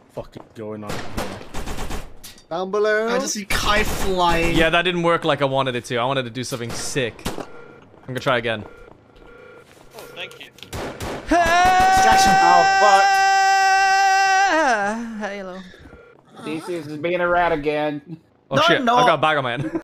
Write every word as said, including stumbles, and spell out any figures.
fucking going on here? Down below. I just see Kai flying. Yeah, that didn't work like I wanted it to. I wanted to do something sick. I'm gonna try again. Oh, thank you. Distraction. Oh, Hello. fuck. Theseus is being a rat again. Oh No, shit, no. I got a bag on my head.